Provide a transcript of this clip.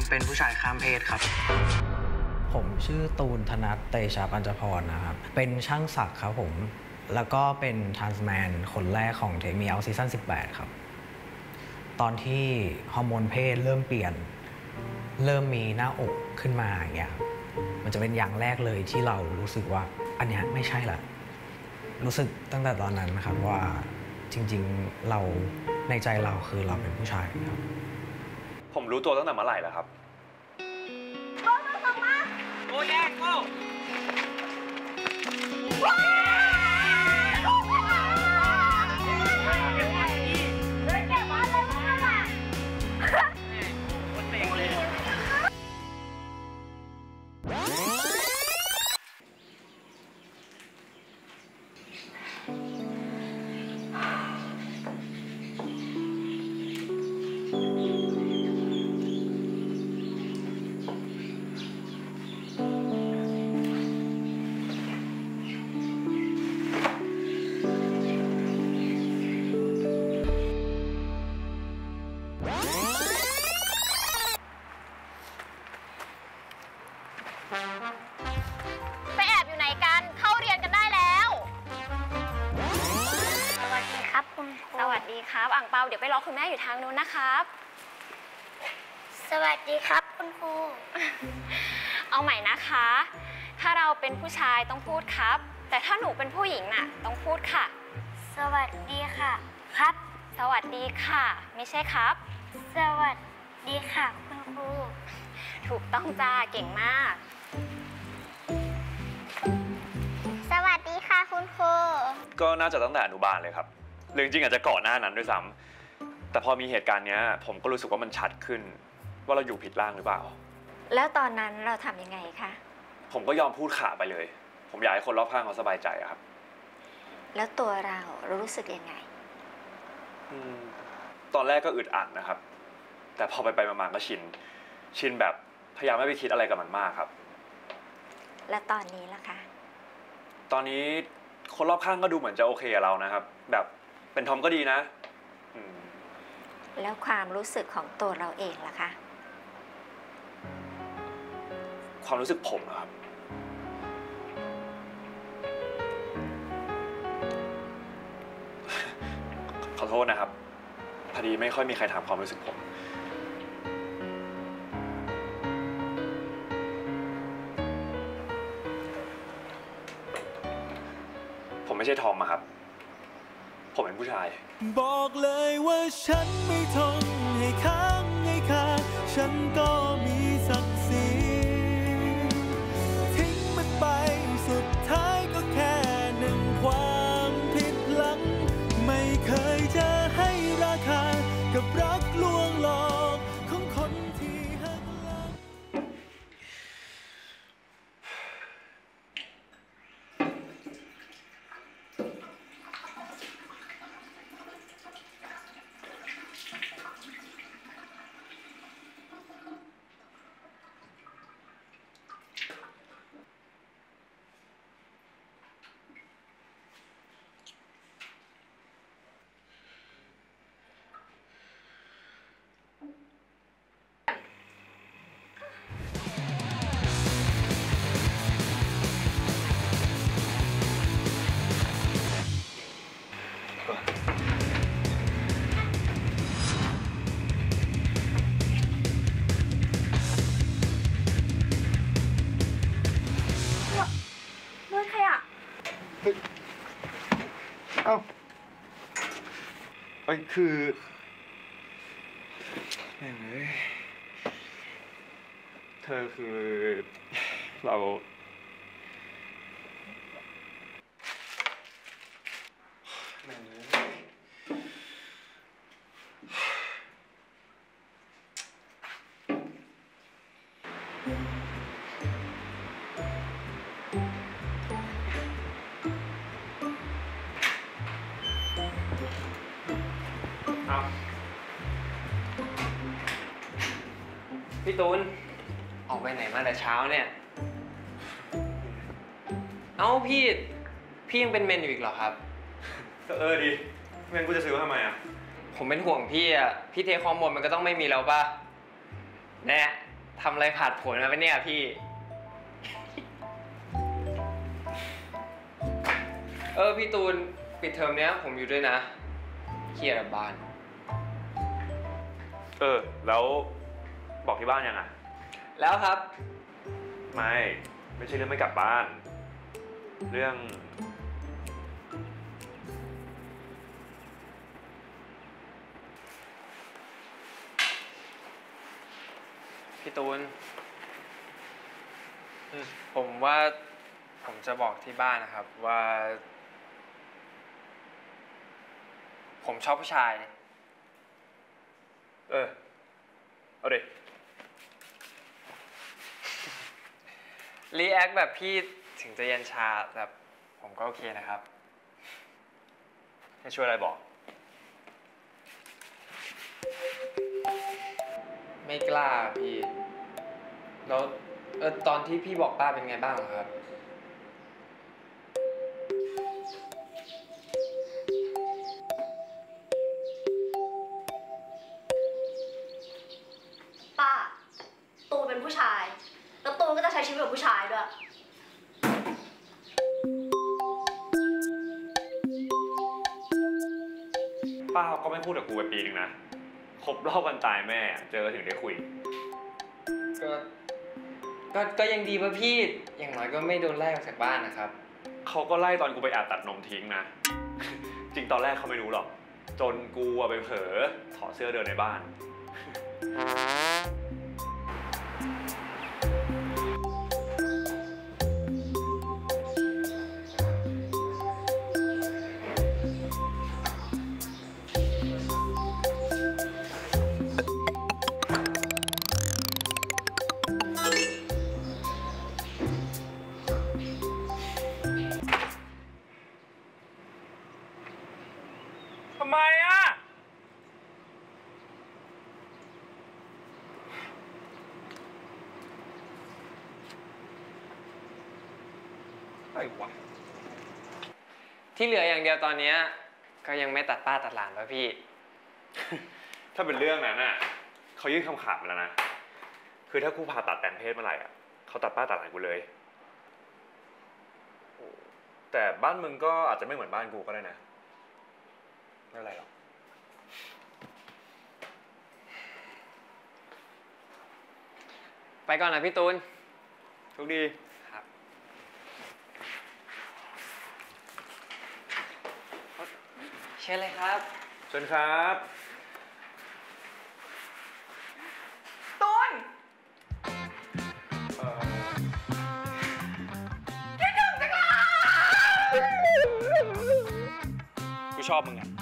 เป็นผู้ชายข้ามเพศครับผมชื่อตูนธนัทเตชะปัญจพรนะครับเป็นช่างศักดิ์ครับผมแล้วก็เป็นทรานส์แมนคนแรกของเทคมีเอาซีซั่น18ครับตอนที่ฮอร์โมนเพศเริ่มเปลี่ยนเริ่มมีหน้าอกขึ้นมาอย่างเงี้ยมันจะเป็นอย่างแรกเลยที่เรารู้สึกว่าอันเนี้ยไม่ใช่ละรู้สึกตั้งแต่ตอนนั้นนะครับว่าจริงๆเราในใจเราคือเราเป็นผู้ชายครับผมรู้ตัวตั้งแต่เมื่อไหร่แล้วครับโอ้แยกโอ้ไปแอบอยู่ไหนกันเข้าเรียนกันได้แล้วสวัสดีครับคุณครูสวัสดีครับอ่างเปาเดี๋ยวไปรอคุณแม่อยู่ทางนู้นนะครับสวัสดีครับคุณครูเอาใหม่นะคะถ้าเราเป็นผู้ชายต้องพูดครับแต่ถ้าหนูเป็นผู้หญิงน่ะต้องพูดค่ะสวัสดีค่ะครับสวัสดีค่ะไม่ใช่ครับสวัสดีค่ะคุณครูถูกต้องจ้าเก่งมากสวัสดีค่ะคุณครูก็น่าจะตั้งแต่อนุบาลเลยครับหรือจริงๆอาจจะก่อนหน้านั้นด้วยซ้ำแต่พอมีเหตุการณ์นี้ผมก็รู้สึกว่ามันชัดขึ้นว่าเราอยู่ผิดร่างหรือเปล่าแล้วตอนนั้นเราทำยังไงคะผมก็ยอมพูดขาไปเลยผมอยากให้คนรอบข้างเขาสบายใจครับแล้วตัวเรารู้สึกยังไงตอนแรกก็อึดอัดนะครับแต่พอไปมาก็ชินแบบพยายามไม่ไปคิดอะไรกับมันมากครับและตอนนี้ล่ะคะตอนนี้คนรอบข้างก็ดูเหมือนจะโอเคกับเรานะครับแบบเป็นทอมก็ดีนะแล้วความรู้สึกของตัวเราเองล่ะคะความรู้สึกผมนะครับขอโทษนะครับพอดีไม่ค่อยมีใครถามความรู้สึกผมไม่ใช่ทอมอะครับผมเป็นผู้ชายบอกเลยว่าฉันไม่ทนให้ค้างให้คาฉันก็มีศักดิ์ศรีทิ้งมันไปสุดท้ายก็แค่หนึ่งความผิดหลังไม่เคยจะให้ราคากับรักลวงหลอกของคนที่หักหลังคือเธอคือเราพี่ตูนออกไปไหนมาแต่เช้าเนี่ยเอ้าพี่ยังเป็นเมนอยู่อีกเหรอครับดิเมนกูจะซื้อทำไมอ่ะผมเป็นห่วงพี่อ่ะพี่เทคฮอร์โมนมันก็ต้องไม่มีแล้วป่ะแน่ทำอะไรผ่านผลมาปะเนี่ยพี่ พี่ตูนปิดเทอมเนี้ยผมอยู่ด้วยนะเครียดกับบ้านแล้วบอกที่บ้านยังอ่ะแล้วครับไม่ใช่เรื่องไม่กลับบ้าน เรื่องพี่ตูนผมว่าผมจะบอกที่บ้านนะครับว่า ผมชอบผู้ชายเอาดิรีแอคแบบพี่ถึงจะเย็นชาแต่ผมก็โอเคนะครับให้ช่วยอะไรบอกไม่กล้าพี่ แล้วตอนที่พี่บอกป้าเป็นไงบ้างเหรอครับป้า ตูนเป็นผู้ชาย แล้วตูนก็จะใช้ชีวิตแบบผู้ชายด้วยป้าเขาก็ไม่พูดกับกูไปปีนึงนะ ครบรอบวันตายแม่เจอถึงได้คุยก็ยังดีป่ะพี่ อย่างน้อยก็ไม่โดนไล่ออกจากบ้านนะครับเขาก็ไล่ตอนกูไปแอบตัดนมทิ้งนะ จริงตอนแรกเขาไม่รู้หรอก จนกูไปเผลอถอดเสื้อเดินในบ้าน ทำไมอ่ะ อะไรวะที่เหลืออย่างเดียวตอนเนี้ยก็ยังไม่ตัดป้าตัดหลานป่ะพี่ถ้าเป็นเรื่องนั้นน่ะเขายื่นคำขาดมาแล้วนะ คือถ้ากูผ่าตัดแปลงเพศเมื่อไหร่อ่ะเขาตัดป้าตัดหลานกูเลย แต่บ้านมึงก็อาจจะไม่เหมือนบ้านกูก็ได้นะ ไม่เป็นไรหรอกไปก่อนนะพี่ตูนโชคดีครับ เชิญเลยครับเชิญครับตูนกูชอบมึงอ่ะ